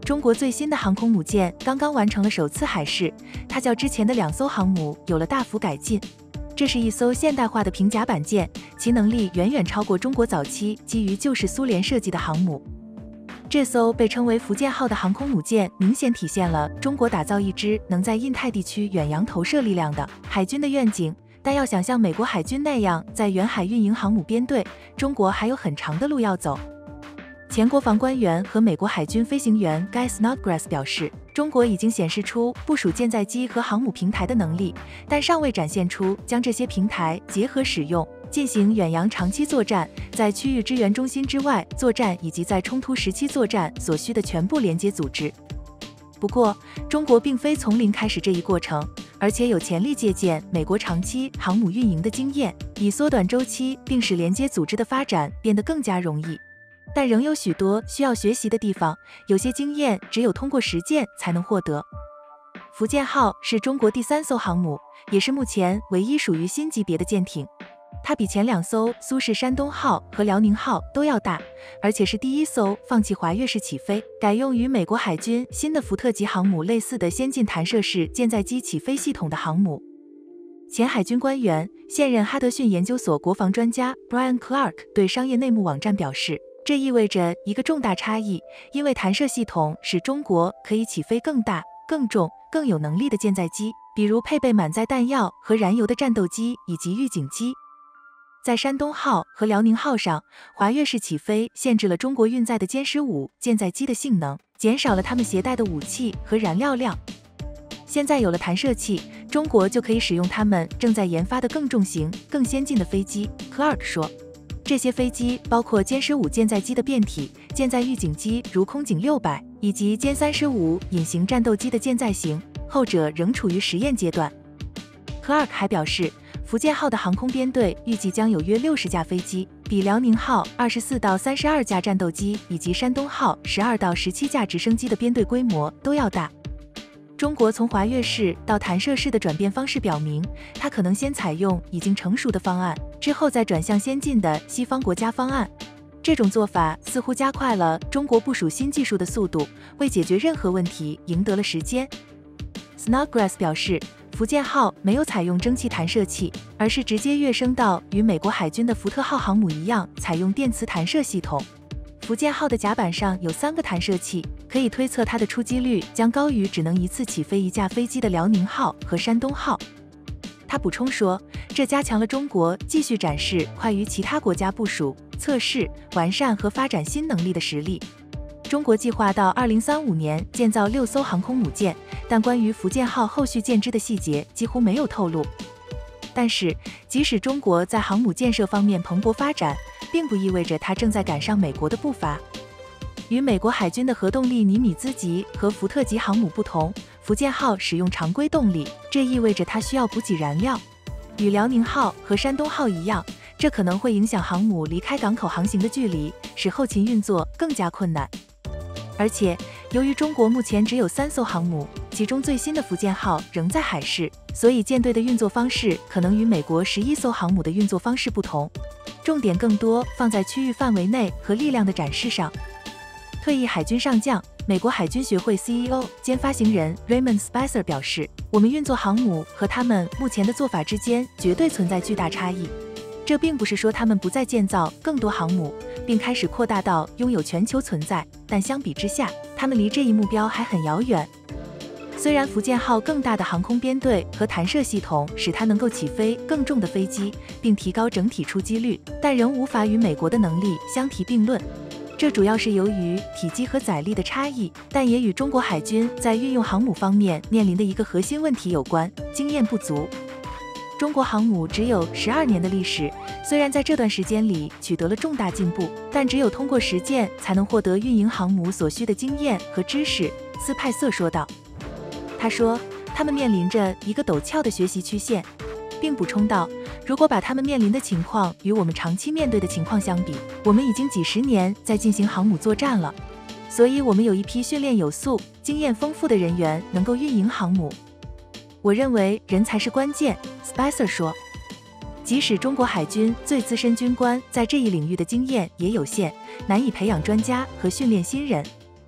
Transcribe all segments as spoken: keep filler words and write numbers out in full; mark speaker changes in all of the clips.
Speaker 1: 中国最新的航空母舰刚刚完成了首次海试，它较之前的两艘航母有了大幅改进。这是一艘现代化的平甲板舰，其能力远远超过中国早期基于旧式苏联设计的航母。这艘被称为福建号的航空母舰，明显体现了中国打造一支能在印太地区远洋投射力量的海军的愿景。但要想像美国海军那样在远海运营航母编队，中国还有很长的路要走。前国防官员和美国海军飞行员 Guy Snodgrass 表示，中国已经显示出部署舰载机和航母平台的能力，但尚未展现出将这些平台结合使用，进行远洋长期作战，在区域支援中心之外作战以及在冲突时期作战所需的全部连接组织。不过，中国并非从零开始这一过程，而且有潜力借鉴美国长期航母运营的经验，以缩短周期并使连接组织的发展变得更加容易。但仍有许多需要学习的地方，有些经验只有通过实践才能获得。福建号是中国第三艘航母，也是目前唯一属于新级别的舰艇。它比前两艘苏式山东号和辽宁号都要大，而且是第一艘放弃滑跃式起飞，改用与美国海军新的福特级航母类似的先进弹射式舰载机起飞系统的航母。前海军官员、现任哈德逊研究所国防专家 Brian Clark 对商业内幕网站表示，这意味着一个重大差异，因为弹射系统使中国可以起飞更大、更重、更有能力的舰载机，比如配备满载弹药和燃油的战斗机以及预警机。在山东号和辽宁号上，滑跃式起飞限制了中国运载的歼十五舰载机的性能，减少了他们携带的武器和燃料量。现在有了弹射器，中国就可以使用他们正在研发的更重型、更先进的飞机。Clark 说，这些飞机包括歼十五舰载机的变体、舰载预警机如空警六百，以及歼三十五隐形战斗机的舰载型，后者仍处于实验阶段。Clark 还表示，福建号的航空编队预计将有约六十架飞机，比辽宁号二十四到三十二架战斗机以及山东号十二到十七架直升机的编队规模都要大。中国从滑跃式到弹射式的转变方式表明，它可能先采用已经成熟的方案，之后再转向先进的西方国家方案。这种做法似乎加快了中国部署新技术的速度，为解决任何问题赢得了时间。Snodgrass 表示，福建号没有采用蒸汽弹射器，而是直接跃升到与美国海军的福特号航母一样采用电磁弹射系统。福建号的甲板上有三个弹射器，可以推测它的出击率将高于只能一次起飞一架飞机的辽宁号和山东号。他补充说，这加强了中国继续展示快于其他国家部署、测试、完善和发展新能力的实力。中国计划到二零三五年建造六艘航空母舰，但关于福建号后续建制的细节几乎没有透露。但是，即使中国在航母建设方面蓬勃发展，并不意味着它正在赶上美国的步伐。与美国海军的核动力尼米兹级和福特级航母不同，福建号使用常规动力，这意味着它需要补给燃料。与辽宁号和山东号一样，这可能会影响航母离开港口航行的距离，使后勤运作更加困难。而且，由于中国目前只有三艘航母，其中最新的福建号仍在海试，所以舰队的运作方式可能与美国十一艘航母的运作方式不同，重点更多放在区域范围内和力量的展示上。退役海军上将、美国海军学会 C E O 兼发行人 Raymond Spicer 表示，我们运作航母和他们目前的做法之间绝对存在巨大差异。这并不是说他们不再建造更多航母，并开始扩大到拥有全球存在，但相比之下，他们离这一目标还很遥远。虽然福建号更大的航空编队和弹射系统使它能够起飞更重的飞机，并提高整体出击率，但仍无法与美国的能力相提并论。这主要是由于体积和载力的差异，但也与中国海军在运用航母方面面临的一个核心问题有关：经验不足。中国航母只有十二年的历史，虽然在这段时间里取得了重大进步，但只有通过实践才能获得运营航母所需的经验和知识。斯派瑟说道。他说，他们面临着一个陡峭的学习曲线，并补充道，如果把他们面临的情况与我们长期面对的情况相比，我们已经几十年在进行航母作战了，所以我们有一批训练有素、经验丰富的人员能够运营航母。我认为人才是关键 ，Spicer 说。即使中国海军最资深军官在这一领域的经验也有限，难以培养专家和训练新人。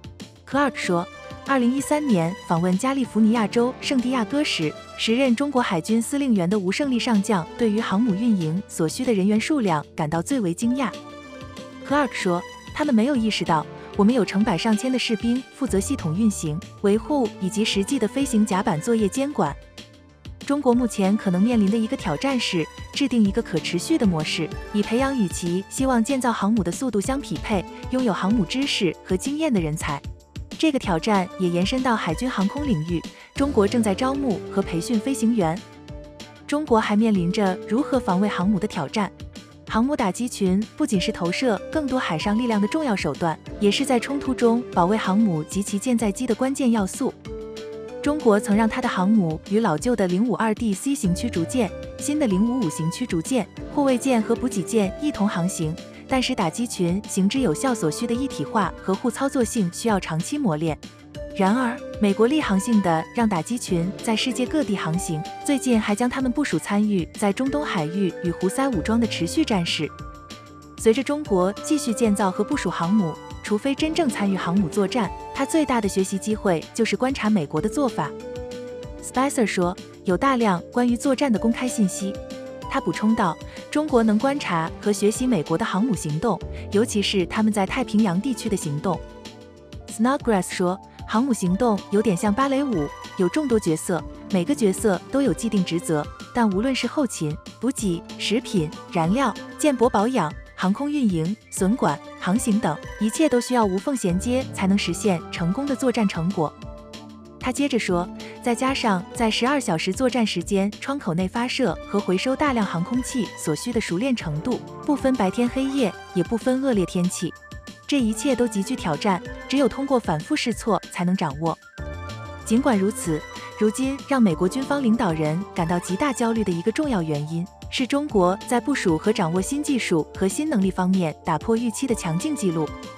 Speaker 1: Clark 说，二零一三年访问加利福尼亚州圣地亚哥时，时任中国海军司令员的吴胜利上将对于航母运营所需的人员数量感到最为惊讶。Clark 说，他们没有意识到，我们有成百上千的士兵负责系统运行、维护以及实际的飞行甲板作业监管。中国目前可能面临的一个挑战是制定一个可持续的模式，以培养与其希望建造航母的速度相匹配、拥有航母知识和经验的人才。这个挑战也延伸到海军航空领域，中国正在招募和培训飞行员。中国还面临着如何防卫航母的挑战。航母打击群不仅是投射更多海上力量的重要手段，也是在冲突中保卫航母及其舰载机的关键要素。中国曾让它的航母与老旧的零五二 D C 型驱逐舰、新的零五五型驱逐舰、护卫舰和补给舰一同航行，但是打击群行之有效所需的一体化和互操作性需要长期磨练。然而，美国力航性的让打击群在世界各地航行，最近还将他们部署参与在中东海域与胡塞武装的持续战事。随着中国继续建造和部署航母，除非真正参与航母作战，他最大的学习机会就是观察美国的做法。Spicer 说，有大量关于作战的公开信息。他补充道，中国能观察和学习美国的航母行动，尤其是他们在太平洋地区的行动。Snodgrass 说，航母行动有点像芭蕾舞，有众多角色，每个角色都有既定职责，但无论是后勤、补给、食品、燃料、舰舶保养、航空运营、损管、航行等，一切都需要无缝衔接才能实现成功的作战成果。他接着说，再加上在十二小时作战时间窗口内发射和回收大量航空器所需的熟练程度，不分白天黑夜，也不分恶劣天气，这一切都极具挑战，只有通过反复试错才能掌握。尽管如此，如今让美国军方领导人感到极大焦虑的一个重要原因，是中国在部署和掌握新技术和新能力方面打破预期的强劲记录。